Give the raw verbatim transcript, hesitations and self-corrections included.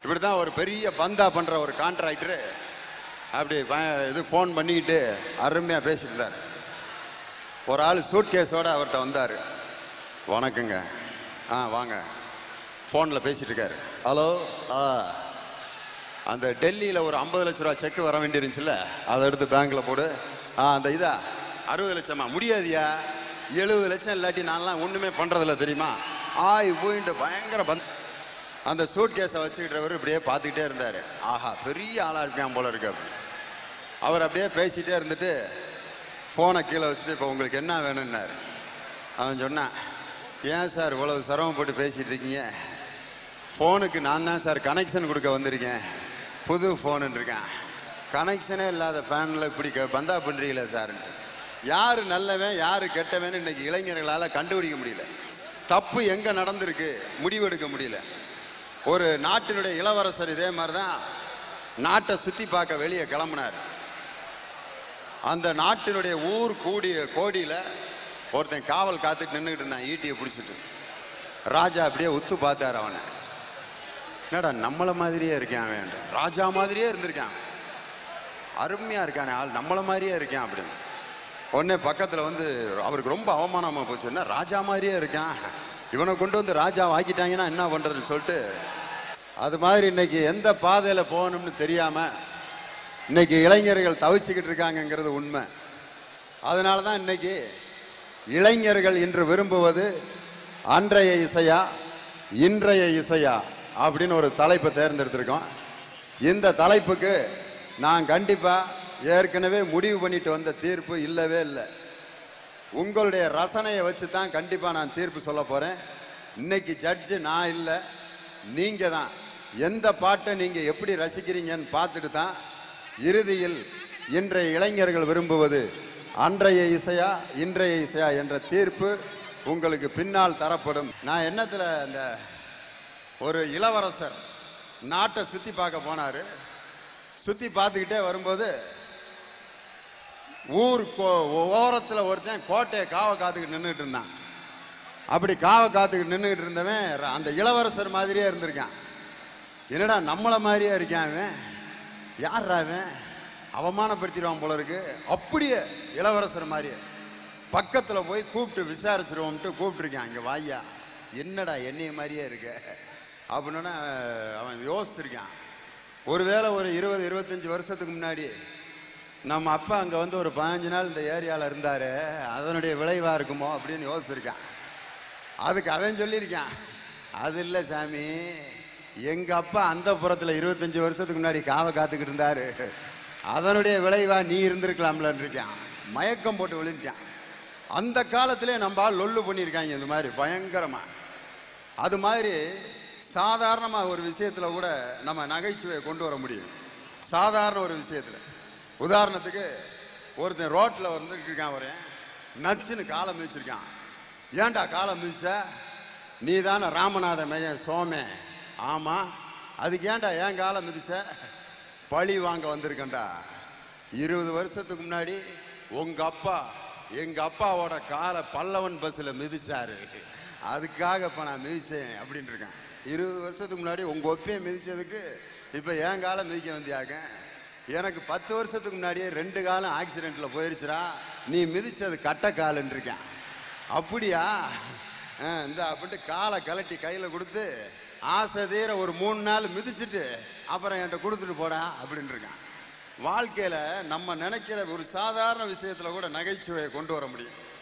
இப்படி தான் ஒரு பெரிய பந்தா பண்ணுற ஒரு கான்ட்ராக்டரு அப்படி இது ஃபோன் பண்ணிக்கிட்டு அருமையாக பேசிட்டு இருந்தார். ஒரு ஆள் சூட் கேஸோடு அவர்கிட்ட வந்தார். வணக்கங்க. ஆ வாங்க. ஃபோனில் பேசிகிட்டு இருக்காரு. ஹலோ. ஆ அந்த டெல்லியில் ஒரு ஐம்பது லட்ச ரூபா செக்கு வர வேண்டியிருந்துச்சுல்ல, அதை எடுத்து பேங்க்கில் போடு. ஆ அந்த இதா அறுபது லட்சமா? முடியாதியா, எழுபது லட்சம் இல்லாட்டி நான்லாம் ஒன்றுமே பண்ணுறதில்ல தெரியுமா? ஆய் போயிட்டு பயங்கர பந்த். அந்த சூட் கேஸை வச்சுக்கிட்டவர் இப்படியே பார்த்துக்கிட்டே இருந்தார். ஆஹா பெரிய ஆளாக இருப்பான் போல இருக்கு. அவர் அப்படியே பேசிகிட்டே இருந்துட்டு ஃபோனை கீழே வச்சுட்டு இப்போ உங்களுக்கு என்ன வேணும்னாரு. அவன் சொன்னான், ஏன் சார் இவ்வளவு சிரமப்பட்டு பேசிகிட்டு இருக்கீங்க? ஃபோனுக்கு நான் தான் சார் கனெக்ஷன் கொடுக்க வந்திருக்கேன், புது ஃபோனுன்னு இருக்கேன். கனெக்ஷனே இல்லாத ஃபேனில் இப்படி பந்தா பண்ணுறீங்களே சார்ன்ட்டு. யார் நல்லவன் யார் கெட்டவன்னு இன்றைக்கி இளைஞர்களால் கண்டுபிடிக்க முடியல. தப்பு எங்கே நடந்திருக்கு முடிவெடுக்க முடியல. ஒரு நாட்டினுடைய இளவரசர் இதே மாதிரி தான் நாட்டை சுற்றி பார்க்க வெளியே கிளம்புனார். அந்த நாட்டினுடைய ஊர் கூடிய கோடியில் ஒருத்தன் காவல் காத்துட்டு நின்றுக்கிட்டு இருந்தான் ஈட்டியை பிடிச்சிட்டு. ராஜா அப்படியே உத்து பார்த்தார் அவனை. என்னடா நம்மளை மாதிரியே இருக்கான் அவன், ராஜா மாதிரியே இருந்திருக்கான், அருமையாக இருக்கானே ஆள், நம்மளை மாதிரியே இருக்கான் அப்படின்னு. உடனே பக்கத்தில் வந்து அவருக்கு ரொம்ப அவமானமாக போச்சு. என்ன ராஜா மாதிரியே இருக்கான், இவனை கொண்டு வந்து ராஜா ஆக்கிட்டாங்கன்னா என்ன பண்ணுறதுன்னு சொல்லிட்டு, அது மாதிரி இன்னைக்கு எந்த பாதையில் போகணும்னு தெரியாமல் இன்னைக்கு இளைஞர்கள் தவிச்சுக்கிட்டு இருக்காங்கங்கிறது உண்மை. அதனால தான் இன்னைக்கு இளைஞர்கள் இன்று விரும்புவது அன்றைய இசையா இன்றைய இசையா அப்படின்னு ஒரு தலைப்பை தேர்ந்தெடுத்திருக்கோம். இந்த தலைப்புக்கு நான் கண்டிப்பாக ஏற்கனவே முடிவு பண்ணிட்டு வந்த தீர்ப்பு இல்லவே இல்லை. உங்களுடைய ரசனையை வச்சு தான் கண்டிப்பாக நான் தீர்ப்பு சொல்ல போகிறேன். இன்னைக்கு ஜட்ஜு நான் இல்லை, நீங்கள் தான். எந்த பாட்டை நீங்கள் எப்படி ரசிக்கிறீங்கன்னு பார்த்துட்டு தான் இறுதியில் இன்றைய இளைஞர்கள் விரும்புவது அன்றைய இசையா இன்றைய இசையா என்ற தீர்ப்பு உங்களுக்கு பின்னால் தரப்படும். நான் என்னத்தில் இந்த ஒரு இளவரசர் நாட்டை சுற்றி பார்க்க போனார். சுற்றி பார்த்துக்கிட்டே வரும்போது ஊர் ஓரத்தில் ஒருத்தன் கோட்டையை காவை காத்துக்கிட்டு நின்றுக்கிட்டு இருந்தான். அப்படி காவை காத்துக்கிட்டு நின்றுக்கிட்டு இருந்தவன் அந்த இளவரசர் மாதிரியே இருந்திருக்கான். என்னடா நம்மளை மாதிரியே இருக்கான் அவன், யார்ரா அவன், அவமானப்படுத்திடுவான் போல இருக்கு. அப்படியே இளவரசர் மாதிரியே பக்கத்தில் போய் கூப்பிட்டு விசாரிச்சிருவோம்ட்டு கூப்பிட்டுருக்கான். இங்கே வாயா, என்னடா என்னைய மாதிரியே இருக்க அப்படின்னா அவன் யோசிச்சிருக்கான். ஒருவேளை ஒரு இருபது இருபத்தஞ்சி வருஷத்துக்கு முன்னாடி நம்ம அப்பா அங்கே வந்து ஒரு பதினஞ்சு நாள் இந்த ஏரியாவில் இருந்தார், அதனுடைய விளைவாக இருக்குமோ அப்படின்னு யோசிச்சிருக்கான். அதுக்கு அவன் சொல்லியிருக்கான், அது இல்லை சாமி, எங்கள் அப்பா அந்த புறத்தில் இருபத்தஞ்சி வருஷத்துக்கு முன்னாடி காவை காத்துக்கிட்டு இருந்தார், அதனுடைய விளைவாக நீ இருந்திருக்கலாம்லன்னு இருக்கான். மயக்கம் போட்டு விழுந்துட்டான். அந்த காலத்திலே நம்ம லொல்லு பண்ணியிருக்காங்க இந்த மாதிரி பயங்கரமாக. அது மாதிரி சாதாரணமாக ஒரு விஷயத்தில் கூட நம்ம நகைச்சுவையை கொண்டு வர முடியும். சாதாரண ஒரு விஷயத்தில் உதாரணத்துக்கு ஒருத்தன் ரோட்டில் வந்துட்டு இருக்கான், ஒரு நச்சுன்னு காலை மிதிச்சிருக்கான். ஏன்டா காலை மிதிச்ச, நீ தானே ராமநாத மையன் சோமே. ஆமாம், அதுக்கு ஏன்டா ஏன் காலை மிதிச்ச, பழி வாங்க வந்திருக்கேன்டா. இருபது வருஷத்துக்கு முன்னாடி உங்கள் அப்பா எங்கள் அப்பாவோட காலை பல்லவன் பஸ்ஸில் மிதிச்சாரு, அதுக்காக இப்போ நான் மிதிச்சேன் அப்படின்னு இருக்கேன். இருபது வருஷத்துக்கு முன்னாடி உங்கள் ஒப்பையை மிதித்ததுக்கு இப்போ என் காலம் மிதிக்க வந்தியாங்க. எனக்கு பத்து வருஷத்துக்கு முன்னாடியே ரெண்டு காலம் ஆக்சிடெண்ட்டில் போயிடுச்சுரா, நீ மிதித்தது கட்ட காலுன்னு இருக்கேன். அப்படியா இந்த அப்படின்ட்டு காலை கலட்டி கையில் கொடுத்து ஆசை தீர ஒரு மூணு நாள் மிதிச்சுட்டு அப்புறம் என்கிட்ட கொடுத்துட்டு போடா அப்படின்னு இருக்கான். வாழ்க்கையில் நம்ம நினைக்கிற ஒரு சாதாரண விஷயத்தில் கூட நகைச்சுவையை கொண்டு வர முடியும்.